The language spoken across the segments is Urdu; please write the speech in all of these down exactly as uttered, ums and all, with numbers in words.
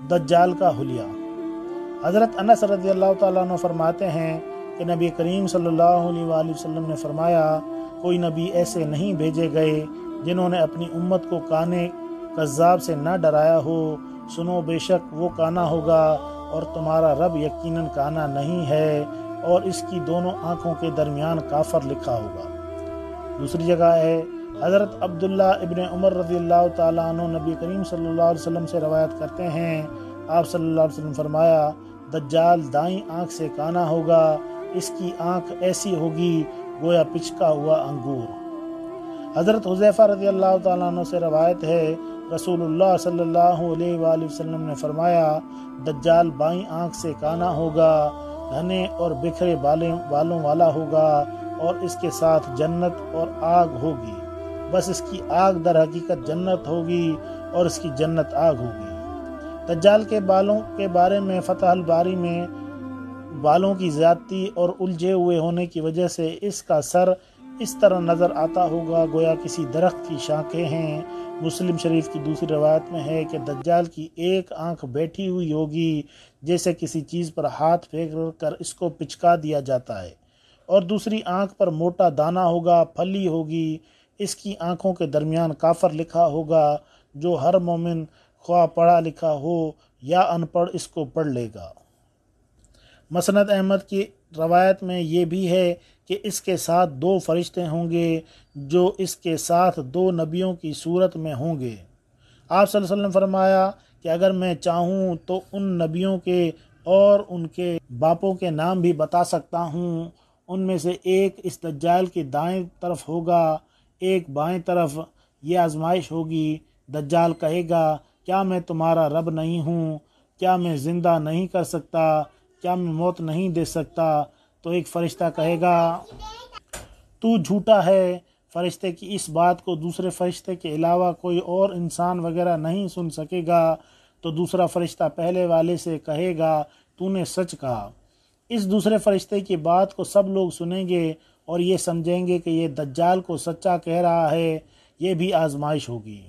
دجال کا حلیہ۔ حضرت انس رضی اللہ تعالیٰ عنہ فرماتے ہیں کہ نبی کریم صلی اللہ علیہ وآلہ وسلم نے فرمایا، کوئی نبی ایسے نہیں بھیجے گئے جنہوں نے اپنی امت کو کانے کذاب سے نہ ڈرایا ہو۔ سنو، بے شک وہ کانا ہوگا اور تمہارا رب یقیناً کانا نہیں ہے، اور اس کی دونوں آنکھوں کے درمیان کافر لکھا ہوگا۔ دوسری جگہ ہے، حضرت عبداللہ ابن عمر رضی اللہ تعالیٰ عنہ نبی کریم صلی اللہ علیہ وسلم سے روایت کرتے ہیں، آپ صلی اللہ علیہ وسلم فرمایا، دجال دائیں آنکھ سے کانا ہوگا، اس کی آنکھ ایسی ہوگی گویا پچکا ہوا انگور۔ حضرت حذیفہ رضی اللہ تعالیٰ عنہ سے روایت ہے، رسول اللہ صلی اللہ علیہ وآلہ وسلم نے فرمایا، دجال بائیں آنکھ سے کانا ہوگا، گھنے اور بکھرے بالوں والا ہوگا، اور اس کے ساتھ جنت اور آگ ہوگی، بس اس کی آگ در حقیقت جنت ہوگی اور اس کی جنت آگ ہوگی۔ دجال کے بالوں کے بارے میں فتح الباری میں بالوں کی زیادتی اور الجھے ہوئے ہونے کی وجہ سے اس کا سر اس طرح نظر آتا ہوگا گویا کسی درخت کی شاخیں ہیں۔ مسلم شریف کی دوسری روایت میں ہے کہ دجال کی ایک آنکھ بیٹھی ہوئی ہوگی جیسے کسی چیز پر ہاتھ پھینک کر اس کو پچکا دیا جاتا ہے، اور دوسری آنکھ پر موٹا دانہ ہوگا، پھلی ہوگی۔ اس کی آنکھوں کے درمیان کافر لکھا ہوگا، جو ہر مومن خواہ پڑھا لکھا ہو یا ان پڑھ اس کو پڑھ لے گا۔ مسند احمد کی روایت میں یہ بھی ہے کہ اس کے ساتھ دو فرشتے ہوں گے جو اس کے ساتھ دو نبیوں کی صورت میں ہوں گے۔ آپ صلی اللہ علیہ وسلم فرمایا کہ اگر میں چاہوں تو ان نبیوں کے اور ان کے باپوں کے نام بھی بتا سکتا ہوں۔ ان میں سے ایک اس دجال کی دائیں طرف ہوگا، ایک بائیں طرف۔ یہ آزمائش ہوگی۔ دجال کہے گا، کیا میں تمہارا رب نہیں ہوں؟ کیا میں زندہ نہیں کر سکتا؟ کیا میں موت نہیں دے سکتا؟ تو ایک فرشتہ کہے گا، تو جھوٹا ہے۔ فرشتے کی اس بات کو دوسرے فرشتے کے علاوہ کوئی اور انسان وغیرہ نہیں سن سکے گا۔ تو دوسرا فرشتہ پہلے والے سے کہے گا، تو نے سچ کہا۔ اس دوسرے فرشتے کی بات کو سب لوگ سنیں گے اور یہ سمجھیں گے کہ یہ دجال کو سچا کہہ رہا ہے۔ یہ بھی آزمائش ہوگی۔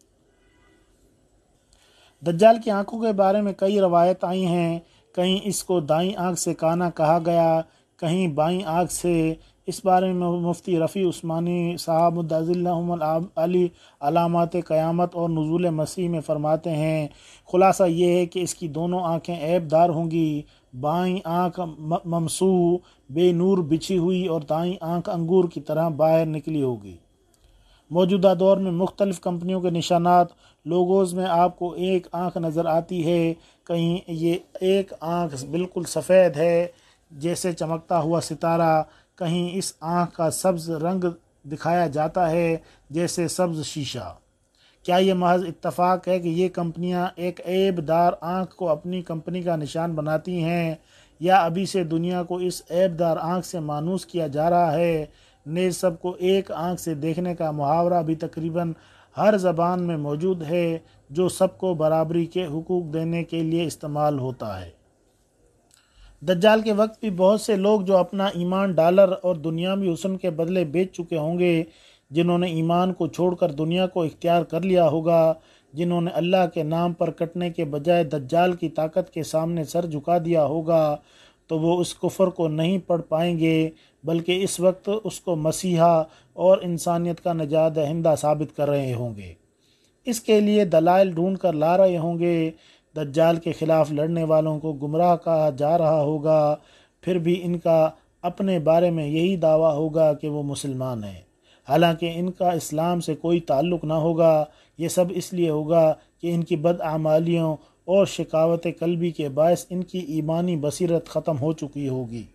دجال کی آنکھوں کے بارے میں کئی روایت آئی ہیں۔ کہیں اس کو دائیں آنکھ سے کانا کہا گیا، کہیں بائیں آنکھ سے۔ اس بارے میں مفتی رفیع عثمانی صاحب مدعی اللہم علی علامات قیامت اور نزول مسیح میں فرماتے ہیں، خلاصہ یہ ہے کہ اس کی دونوں آنکھیں عیب دار ہوں گی، بائیں آنکھ ممسوح بے نور بچھی ہوئی اور دائیں آنکھ انگور کی طرح باہر نکلی ہوگی۔ موجودہ دور میں مختلف کمپنیوں کے نشانات لوگوز میں آپ کو ایک آنکھ نظر آتی ہے، کہیں یہ ایک آنکھ بالکل سفید ہے جیسے چمکتا ہوا ستارہ، کہیں اس آنکھ کا سبز رنگ دکھایا جاتا ہے جیسے سبز شیشہ۔ کیا یہ محض اتفاق ہے کہ یہ کمپنیاں ایک عیب دار آنکھ کو اپنی کمپنی کا نشان بناتی ہیں، یا ابھی سے دنیا کو اس عیب دار آنکھ سے مانوس کیا جا رہا ہے؟ نیز سب کو ایک آنکھ سے دیکھنے کا محاورہ بھی تقریباً ہر زبان میں موجود ہے، جو سب کو برابری کے حقوق دینے کے لیے استعمال ہوتا ہے۔ دجال کے وقت بھی بہت سے لوگ جو اپنا ایمان ڈالر اور دنیاوی حسن کے بدلے بیچ چکے ہوں گے، جنہوں نے ایمان کو چھوڑ کر دنیا کو اختیار کر لیا ہوگا، جنہوں نے اللہ کے نام پر کٹنے کے بجائے دجال کی طاقت کے سامنے سر جھکا دیا ہوگا، تو وہ اس کفر کو نہیں پڑھ پائیں گے، بلکہ اس وقت اس کو مسیحا اور انسانیت کا نجات دہندہ ثابت کر رہے ہوں گے۔ اس کے لیے دلائل ڈھونڈ کر لا رہے ہوں گے۔ دجال کے خلاف لڑنے والوں کو گمراہ کہا جا رہا ہوگا، پھر بھی ان کا اپنے بارے میں یہی دعویٰ ہوگا کہ وہ مسلمان ہیں، حالانکہ ان کا اسلام سے کوئی تعلق نہ ہوگا۔ یہ سب اس لیے ہوگا کہ ان کی بدعمالیوں اور شقاوت قلبی کے باعث ان کی ایمانی بصیرت ختم ہو چکی ہوگی۔